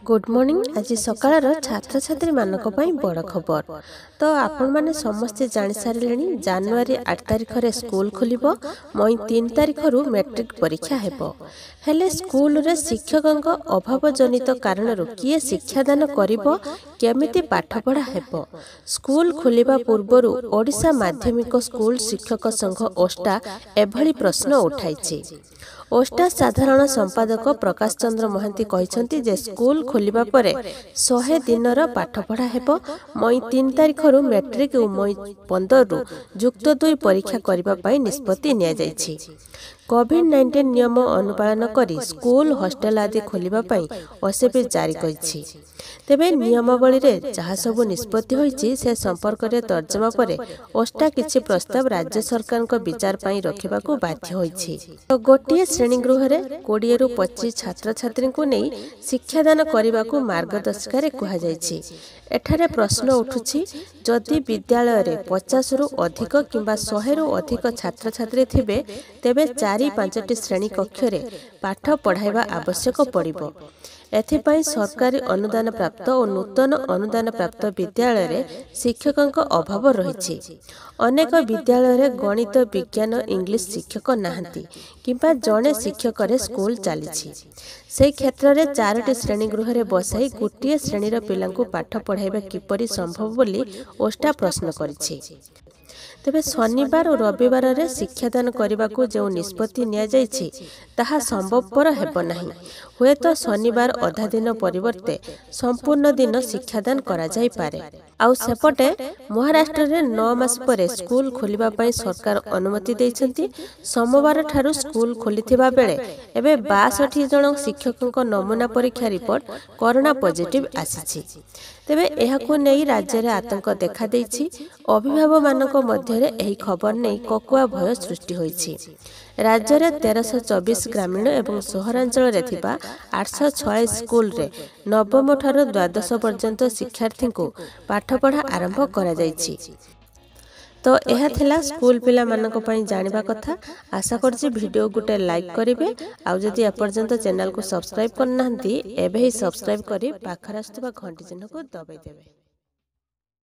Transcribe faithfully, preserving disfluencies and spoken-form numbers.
Good morning. आज सकाळ छात्र छात्री मानक पई बड़ खबर। तो आपण माने समस्ते जानि सारिलेनी जनवरी आठ तारिख रे स्कूल खुलिबो, मई तीन तारिख रु मैट्रिक परीक्षा हेबो। हेले स्कूल रे शिक्षकक अभाव जनित कारण किए शिक्षादान करिबो, केमिति पाठ पढ़ा हेबो। स्कूल खुलिबा पूर्वरु ओडिशा माध्यमिक स्कूल शिक्षक संघ ओष्टा एभली प्रश्न उठाइछि। ओष्टा साधारण संपादक प्रकाश चंद्र महांती कहिसंती जे स्कूल खोलिबा परे सौ दिनर पाठ पढ़ा हेबो। मई तीन तारिख रु मैट्रिक और मई पंद्रह रु युक्त दुई परीक्षा करिबा पई निष्पत्ति निया जाइछि। कोविड नाइंटीन नियम अनुपालन करी स्कूल हॉस्टल आदि खोलिबा पई ओसेपी जारी करिछि। तेबे नियमावली रे जहा सबु निष्पत्ति होइछि से संपर्क रे तर्जमा परे ओष्टा किछि प्रस्ताव राज्य सरकार को विचार पई रखिबा को बाध्य होइछि। तो गोटिए श्रेणी गृह रे बीस रु पच्चीस छात्र छात्री को नै शिक्षादान करिबा को मार्गदर्शिका रे कहा जाइछि। एठारे प्रश्न उठुछि, जदि विद्यालय रे पचास रु अधिक किंबा सौ रु अधिक छात्र छात्री थिबे तेबे चारि पांचटी श्रेणी कक्ष रे पाठ पढ़ाइबा आवश्यक पड़िबो। एथिपाई सरकारी अनुदान प्राप्त और नूतन अनुदान प्राप्त विद्यालय रे शिक्षकक अभाव रहिछि। अनेक विद्यालय रे गणित विज्ञान इंग्लिश शिक्षक नाहंती किंबा जणे शिक्षक रे स्कूल चलीछि। से क्षेत्र रे चारोटी श्रेणी गृह रे बसाई गोटिए श्रेणीर पिलांकु पाठ पढ़ाइबा किपरि संभव बोली ओष्टा प्रश्न करिछि। तेबे शनिवार और रविवार रे शिक्षादान करने को जो निष्पत्ति निया जाइछि ताहा संभवपर हेब नाही। हुए तो शनिवार अधा दिन परिवर्ते संपूर्ण दिन शिक्षादान करा जाई पारे। आउ सेपटे महाराष्ट्र रे नौ मास परे स्कूल खोलिबा पई सरकार अनुमति दैछंती। सोमवार ठारू स्कूल खोलिथिबा बेले एबे बासठ जन शिक्षकक नमूना परीक्षा रिपोर्ट कोरोना पॉजिटिव आसीछि। तेबे एहाको नै राज्य रे आतंक देखा दैछि। अभिभावक मानक मध्य रे एही खबर नै ककुआ भय सृष्टि होइछि। राज्य रे तेरह सौ चौबीस ग्रामीण एवं सहरांचल रे थिबा आठ सौ छयालीस स्कूल रे नवम ठारू द्वादश पर्यंत शिक्षार्थी को पाठ पढ़ा आरंभ करा जाइछि। तो यह थिला स्कूल पिला मानक पई जानिबा कथा। आशा करछि वीडियो गुटे लाइक करिवे। आउ जदि एपर्यंत चैनल को सब्सक्राइब करनाहंती एबे ही सब्सक्राइब करी पाखर आस्तबा घंटी चिन्ह को दबाई देबे।